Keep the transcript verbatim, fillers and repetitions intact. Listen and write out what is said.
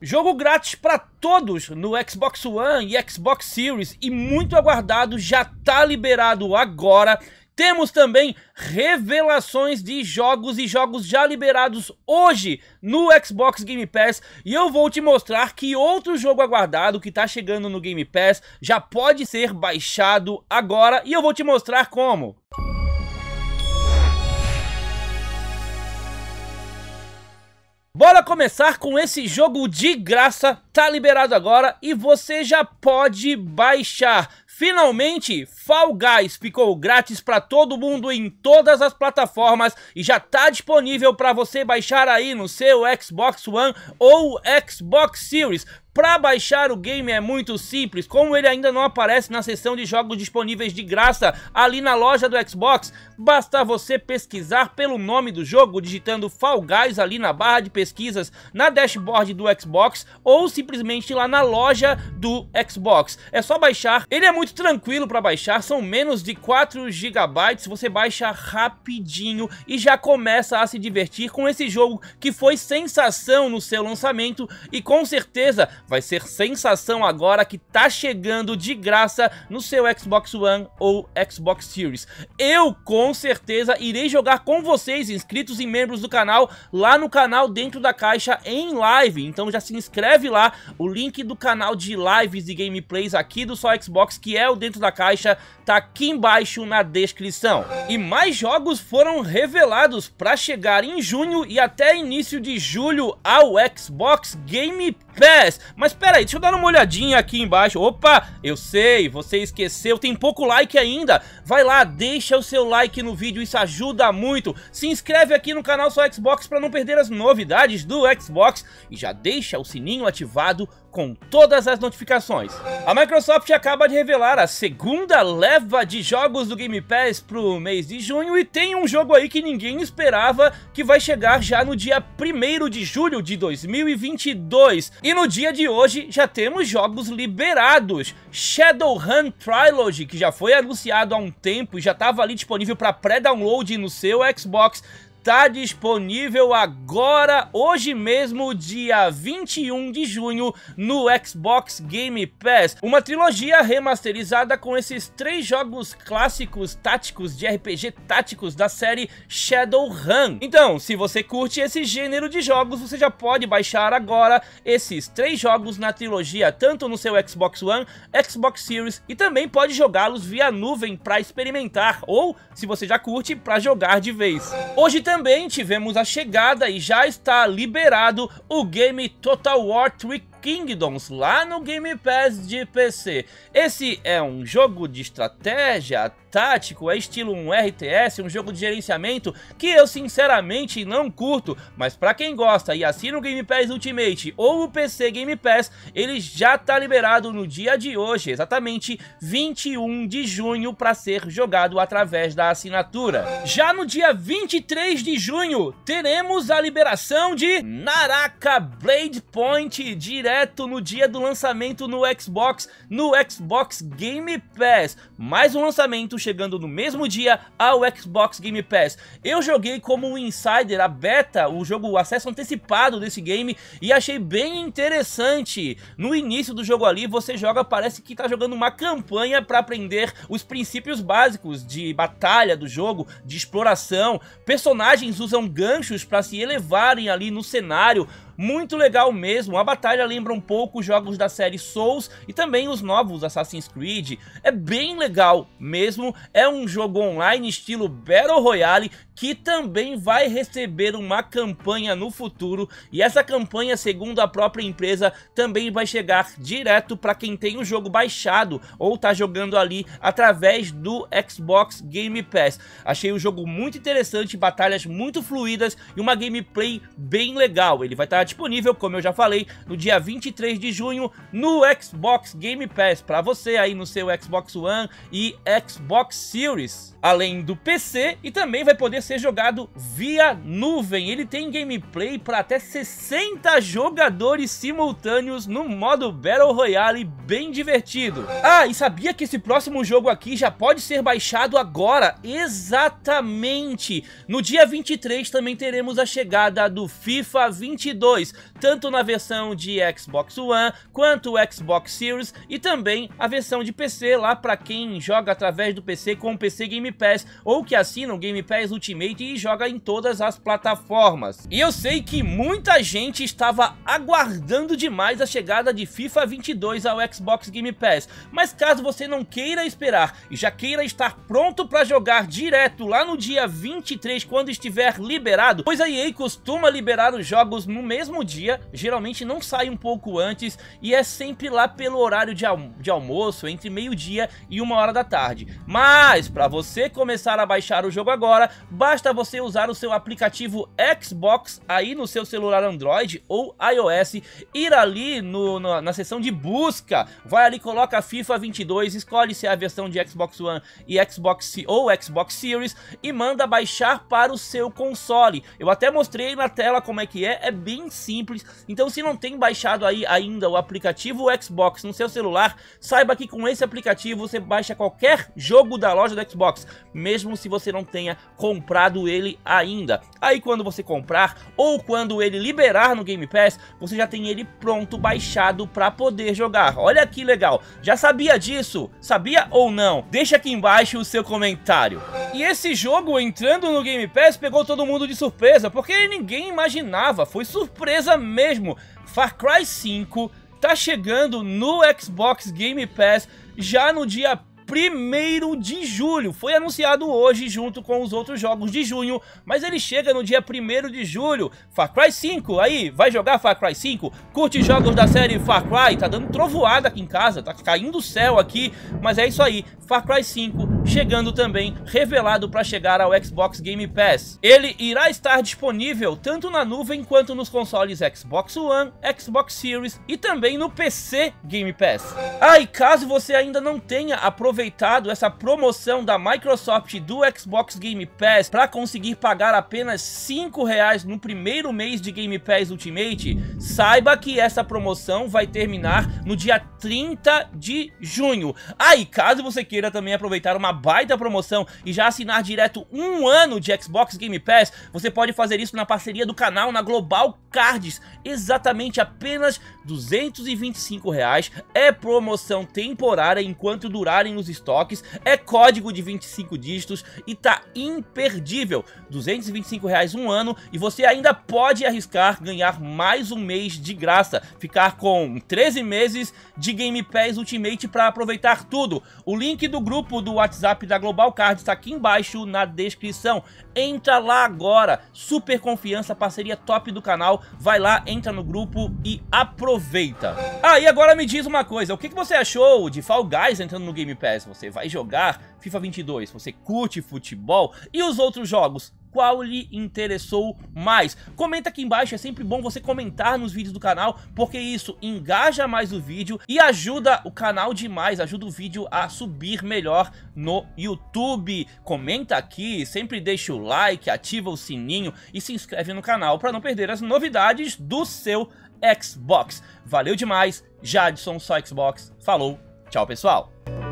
Jogo grátis para todos no Xbox One e Xbox Series e muito aguardado, já tá liberado agora. Temos também revelações de jogos e jogos já liberados hoje no Xbox Game Pass. E eu vou te mostrar que outro jogo aguardado que tá chegando no Game Pass já pode ser baixado agora. E eu vou te mostrar como. Bora começar com esse jogo de graça, tá liberado agora e você já pode baixar. Finalmente, Fall Guys ficou grátis para todo mundo em todas as plataformas e já tá disponível para você baixar aí no seu Xbox One ou Xbox Series. Para baixar o game é muito simples, como ele ainda não aparece na seção de jogos disponíveis de graça ali na loja do Xbox, basta você pesquisar pelo nome do jogo, digitando Fall Guys ali na barra de pesquisas na dashboard do Xbox ou simplesmente lá na loja do Xbox. É só baixar, ele é muito tranquilo para baixar, são menos de quatro gigabytes, você baixa rapidinho e já começa a se divertir com esse jogo que foi sensação no seu lançamento e com certeza vai ser sensação agora que tá chegando de graça no seu Xbox One ou Xbox Series. Eu com certeza irei jogar com vocês, inscritos e membros do canal, lá no canal Dentro da Caixa em live. Então já se inscreve lá, o link do canal de lives e gameplays aqui do Só Xbox, que é o Dentro da Caixa, tá aqui embaixo na descrição. E mais jogos foram revelados para chegar em junho e até início de julho ao Xbox Game Pass. Mas pera aí, deixa eu dar uma olhadinha aqui embaixo. Opa, eu sei, você esqueceu, tem pouco like ainda. Vai lá, deixa o seu like no vídeo, isso ajuda muito. Se inscreve aqui no canal Só Xbox para não perder as novidades do Xbox e já deixa o sininho ativado com todas as notificações. A Microsoft acaba de revelar a segunda leva de jogos do Game Pass pro mês de junho e tem um jogo aí que ninguém esperava, que vai chegar já no dia primeiro de julho de dois mil e vinte e dois. E no dia de hoje já temos jogos liberados. Shadowrun Trilogy, que já foi anunciado há um tempo e já estava ali disponível para pré-download no seu Xbox, tá disponível agora, hoje mesmo, dia vinte e um de junho, no Xbox Game Pass. Uma trilogia remasterizada com esses três jogos clássicos táticos de R P G táticos da série Shadowrun. Então, se você curte esse gênero de jogos, você já pode baixar agora esses três jogos na trilogia, tanto no seu Xbox One, Xbox Series, e também pode jogá-los via nuvem para experimentar, ou, se você já curte, para jogar de vez. Hoje também tivemos a chegada e já está liberado o game Total War Three Kingdoms lá no Game Pass de P C. Esse é um jogo de estratégia tático, é estilo um R T S, um jogo de gerenciamento que eu sinceramente não curto, mas para quem gosta e assina o Game Pass Ultimate ou o P C Game Pass, ele já tá liberado no dia de hoje, exatamente vinte e um de junho, para ser jogado através da assinatura. Já no dia vinte e três de junho teremos a liberação de Naraka Blade Point direto no dia do lançamento no Xbox, no Xbox Game Pass. Mais um lançamento chegando no mesmo dia ao Xbox Game Pass. Eu joguei como um insider a beta, o jogo, o acesso antecipado desse game, e achei bem interessante. No início do jogo ali, você joga, parece que tá jogando uma campanha para aprender os princípios básicos de batalha do jogo, de exploração. Personagens usam ganchos para se elevarem ali no cenário. Muito legal mesmo, a batalha lembra um pouco os jogos da série Souls e também os novos Assassin's Creed. É bem legal mesmo, é um jogo online estilo Battle Royale que também vai receber uma campanha no futuro, e essa campanha, segundo a própria empresa, também vai chegar direto para quem tem o jogo baixado ou tá jogando ali através do Xbox Game Pass. Achei o jogo muito interessante, batalhas muito fluídas e uma gameplay bem legal. Ele vai estar disponível, como eu já falei, no dia vinte e três de junho no Xbox Game Pass, para você aí no seu Xbox One e Xbox Series, além do P C, e também vai poder ser jogado via nuvem. Ele tem gameplay para até sessenta jogadores simultâneos no modo Battle Royale, bem divertido. Ah, e sabia que esse próximo jogo aqui já pode ser baixado agora? Exatamente! No dia vinte e três também teremos a chegada do FIFA vinte e dois. dois, tanto na versão de Xbox One quanto o Xbox Series e também a versão de P C lá para quem joga através do P C com o P C Game Pass ou que assina o Game Pass Ultimate e joga em todas as plataformas. E eu sei que muita gente estava aguardando demais a chegada de FIFA vinte e dois ao Xbox Game Pass, mas caso você não queira esperar e já queira estar pronto para jogar direto lá no dia vinte e três, quando estiver liberado, pois a E A costuma liberar os jogos no mesmo dia, geralmente não sai um pouco antes e é sempre lá pelo horário de, almo de almoço, entre meio-dia e uma hora da tarde. Mas para você começar a baixar o jogo agora, basta você usar o seu aplicativo Xbox aí no seu celular Android ou iOS, ir ali no, no, na seção de busca, vai ali, coloca FIFA vinte e dois, escolhe se é a versão de Xbox One e Xbox ou Xbox Series e manda baixar para o seu console. Eu até mostrei na tela como é que é, é bem simples. Então se não tem baixado aí ainda o aplicativo Xbox no seu celular, saiba que com esse aplicativo você baixa qualquer jogo da loja do Xbox, mesmo se você não tenha comprado ele ainda. Aí quando você comprar ou quando ele liberar no Game Pass, você já tem ele pronto, baixado para poder jogar. Olha que legal, já sabia disso? Sabia ou não? Deixa aqui embaixo o seu comentário. E esse jogo entrando no Game Pass pegou todo mundo de surpresa, porque ninguém imaginava, foi surpresa mesmo. Far Cry cinco tá chegando no Xbox Game Pass já no dia primeiro de julho, foi anunciado hoje junto com os outros jogos de junho, mas ele chega no dia primeiro de julho. Far Cry cinco, aí, vai jogar Far Cry cinco? Curte jogos da série Far Cry? Tá dando trovoada aqui em casa, tá caindo o céu aqui, mas é isso aí, Far Cry cinco chegando também, revelado para chegar ao Xbox Game Pass. Ele irá estar disponível tanto na nuvem quanto nos consoles Xbox One, Xbox Series e também no P C Game Pass. Ah, e caso você ainda não tenha aproveitado aproveitado essa promoção da Microsoft do Xbox Game Pass para conseguir pagar apenas cinco reais no primeiro mês de Game Pass Ultimate, saiba que essa promoção vai terminar no dia trinta de junho. Aí, ah, caso você queira também aproveitar uma baita promoção e já assinar direto um ano de Xbox Game Pass, você pode fazer isso na parceria do canal na Global Cards, exatamente apenas duzentos e vinte e cinco reais, é promoção temporária enquanto durarem os estoques, é código de vinte e cinco dígitos e tá imperdível. Duzentos e vinte e cinco reais um ano e você ainda pode arriscar ganhar mais um mês de graça, ficar com treze meses de Game Pass Ultimate para aproveitar tudo. O link do grupo do WhatsApp da Global Card está aqui embaixo na descrição. Entra lá agora, super confiança, parceria top do canal, vai lá, entra no grupo e aproveita. Ah, e agora me diz uma coisa, o que, que você achou de Fall Guys entrando no Game Pass? Você vai jogar FIFA vinte e dois, você curte futebol e os outros jogos? Qual lhe interessou mais? Comenta aqui embaixo, é sempre bom você comentar nos vídeos do canal, porque isso engaja mais o vídeo e ajuda o canal demais, ajuda o vídeo a subir melhor no YouTube. Comenta aqui, sempre deixa o like, ativa o sininho e se inscreve no canal para não perder as novidades do seu Xbox. Valeu demais, Jadson, só Xbox, falou, tchau pessoal!